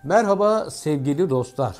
Merhaba sevgili dostlar.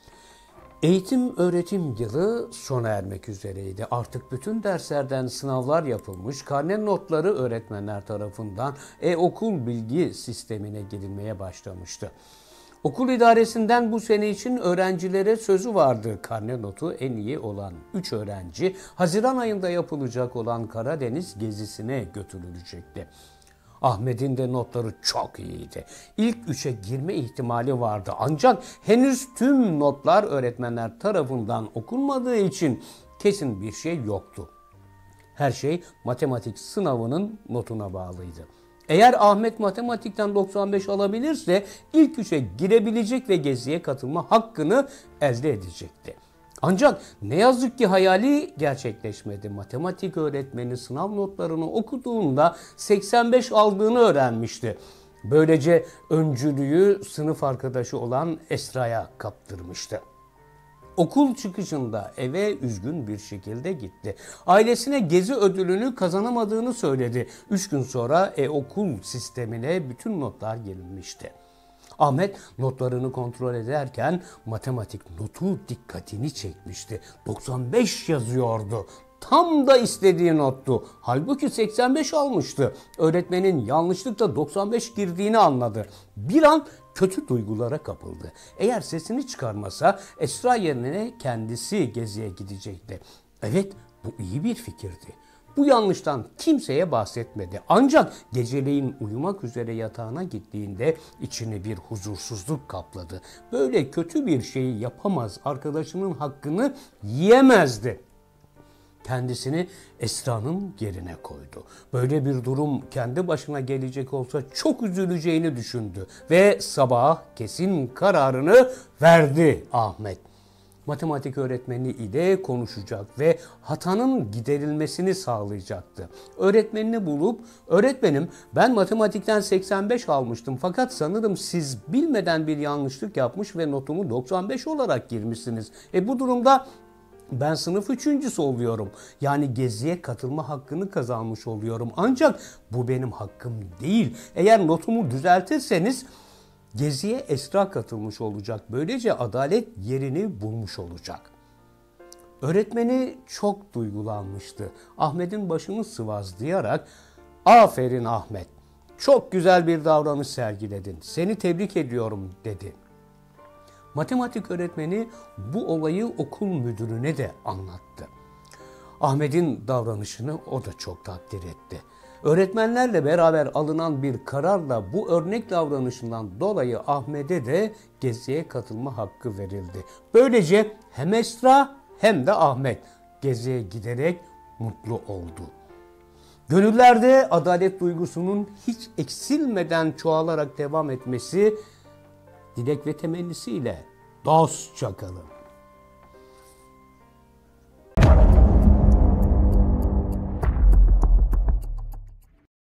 Eğitim öğretim yılı sona ermek üzereydi. Artık bütün derslerden sınavlar yapılmış, karne notları öğretmenler tarafından okul bilgi sistemine girilmeye başlamıştı. Okul idaresinden bu sene için öğrencilere sözü vardı. Karne notu en iyi olan 3 öğrenci Haziran ayında yapılacak olan Karadeniz gezisine götürülecekti. Ahmet'in de notları çok iyiydi. İlk 3'e girme ihtimali vardı. Ancak henüz tüm notlar öğretmenler tarafından okunmadığı için kesin bir şey yoktu. Her şey matematik sınavının notuna bağlıydı. Eğer Ahmet matematikten 95 alabilirse ilk 3'e girebilecek ve geziye katılma hakkını elde edecekti. Ancak ne yazık ki hayali gerçekleşmedi. Matematik öğretmeni sınav notlarını okuduğunda 85 aldığını öğrenmişti. Böylece öncülüğü sınıf arkadaşı olan Esra'ya kaptırmıştı. Okul çıkışında eve üzgün bir şekilde gitti. Ailesine gezi ödülünü kazanamadığını söyledi. 3 gün sonra okul sistemine bütün notlar girilmişti. Ahmet notlarını kontrol ederken matematik notu dikkatini çekmişti. 95 yazıyordu. Tam da istediği nottu. Halbuki 85 almıştı. Öğretmenin yanlışlıkla 95 girdiğini anladı. Bir an kötü duygulara kapıldı. Eğer sesini çıkarmasa Esra yerine kendisi geziye gidecekti. Evet, bu iyi bir fikirdi. Bu yanlıştan kimseye bahsetmedi. Ancak geceleyin uyumak üzere yatağına gittiğinde içini bir huzursuzluk kapladı. Böyle kötü bir şeyi yapamaz, arkadaşının hakkını yiyemezdi. Kendisini Esra'nın yerine koydu. Böyle bir durum kendi başına gelecek olsa çok üzüleceğini düşündü ve sabah kesin kararını verdi Ahmet. Matematik öğretmeni ile konuşacak ve hatanın giderilmesini sağlayacaktı. Öğretmenini bulup, "Öğretmenim, ben matematikten 85 almıştım fakat sanırım siz bilmeden bir yanlışlık yapmış ve notumu 95 olarak girmişsiniz. Bu durumda ben sınıf üçüncüsü oluyorum. Yani geziye katılma hakkını kazanmış oluyorum. Ancak bu benim hakkım değil. Eğer notumu düzeltirseniz geziye Esra katılmış olacak. Böylece adalet yerini bulmuş olacak." Öğretmeni çok duygulanmıştı. Ahmet'in başını sıvazlayarak, "Aferin Ahmet, çok güzel bir davranış sergiledin. Seni tebrik ediyorum," dedi. Matematik öğretmeni bu olayı okul müdürüne de anlattı. Ahmet'in davranışını o da çok takdir etti. Öğretmenlerle beraber alınan bir kararla bu örnek davranışından dolayı Ahmet'e de geziye katılma hakkı verildi. Böylece hem Esra hem de Ahmet geziye giderek mutlu oldu. Gönüllerde adalet duygusunun hiç eksilmeden çoğalarak devam etmesi dilek ve temennisiyle dostça kalın.